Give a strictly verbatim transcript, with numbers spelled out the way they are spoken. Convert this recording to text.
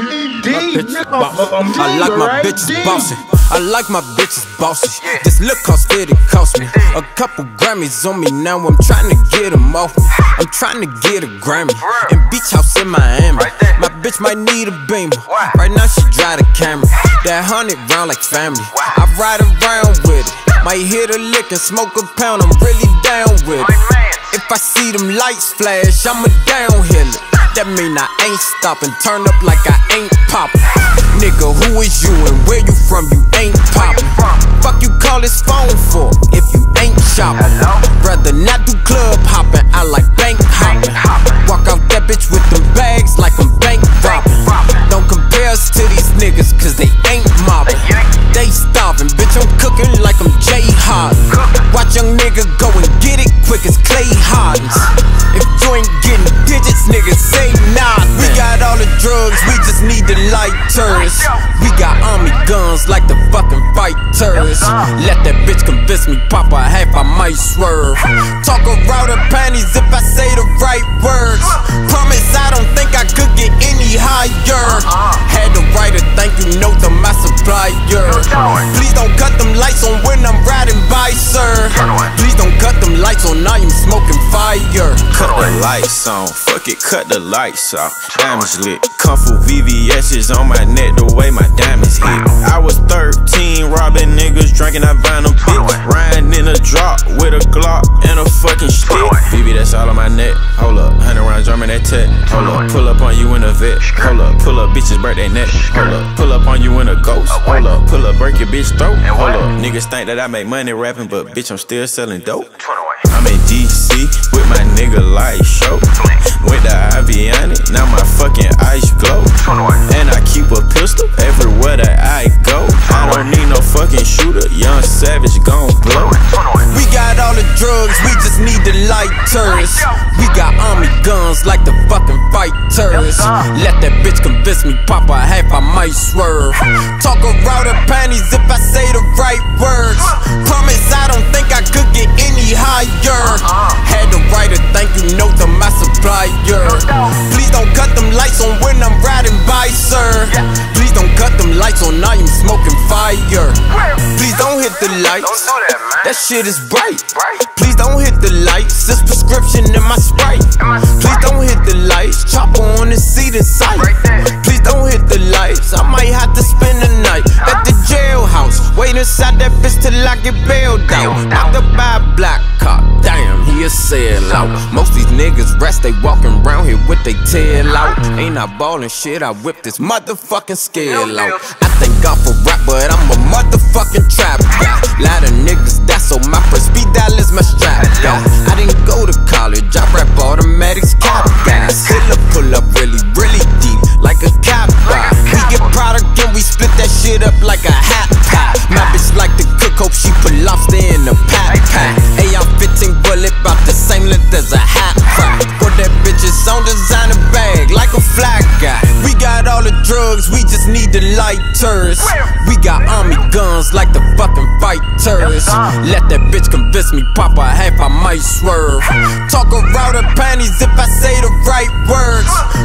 bitch boss. I like my bitches bossy. I like my bitches bossy. This look cost it, it cost me a couple Grammys on me. Now I'm trying to get them off me. I'm trying to get a Grammy in Beach House in Miami. My bitch might need a Beamer. Right now she drive the camera. That hundred round like family. I ride around with it. Might hit a lick and smoke a pound. I'm really down with it. If I see them lights flash, I'ma downhill it. That mean I ain't stopping. Turn up like I ain't poppin'. Nigga, who is you and where you from? You ain't poppin'. Fuck you call this phone for if you ain't shopping. Rather not do club hopping. I like bank hopping. Walk out that bitch with them bags like I'm bank robbing. Don't compare us to these niggas cause they ain't mobbing. They starving, bitch, I'm cooking like I'm Jay Harden. Watch young nigga go and get it quick as Clay Hardens. If you ain't getting digits, niggas say nah. We got all the drugs, we just need the lighters. We got army guns like the fucking fighters. Let that bitch convince me, pop a half, I might swerve. Talk around her panties if I say the right words. Promise I don't think I could get any higher. Had to write a thank you note to my supplier. Please don't cut them lights on when I'm riding by, sir. Please don't cut them lights on, I am smoking fire. Cut the lights on, fuck it, cut the lights off. Diamonds lit, comfort V V S's on my neck the way my diamonds hit. I was thirteen, robbing niggas, drinking that vinyl bitch. Riding in a drop with a Glock and a fucking stick. V V, that's all on my neck. Hold up, hundred rounds drumming that tech. Hold up, pull up on you in a vet. Hold up, pull up, bitches break their neck. Hold up, pull up on you in a ghost. Hold up, pull up, break your bitch throat. Hold up, niggas think that I make money rapping, but bitch, I'm still selling dope. I'm in D C with my nigga Light Show. With the I V on it, now my fucking eyes glow. And I keep a pistol everywhere that I go. I don't need no fucking shooter, young savage gon' blow. We got all the drugs, we just need the lighters. We got army guns like the fucking fighters. Let that bitch convince me, pop a half, I might swerve. Talk around her panties if I say the right words. Promise I don't think I could get any higher. Had to write a thank you note to my supplier. Please don't cut them lights on when I'm riding by, sir. Please don't cut them lights on, I am smoking fire. Please don't hit the lights, that shit is bright. Please don't hit the lights, it's prescription in my Sprite. Please don't hit the lights, chopper on the seat in sight. Please don't hit the lights, I might have to spend the night at the jailhouse. Wait inside that bitch till I get bailed out. Out the by a black car, damn, he a sellout. Most these niggas rest, they walking around here with they tail out. Ain't I ballin' shit, I whip this motherfucking scale out. I thank God for rap, but I'm a motherfucking trap guy. Lot of niggas, that's on my first speed dial is my strap guy. I didn't go to college, I rap automatics cap guys. Still pull up really, really deep, like a cop guy. We get product and we split that shit up like a hat pack. My bitch like to cook, hope she put lobster in a pat pack. A R fifteen bullet, about the same length as a hat crack. Put that bitch's on designer bag, like a flag guy. We got all the drugs, we just need the lighters. We got army guns like the fucking fighters. Let that bitch convince me, pop a half, I might swerve. Talk around her panties if I say the right words.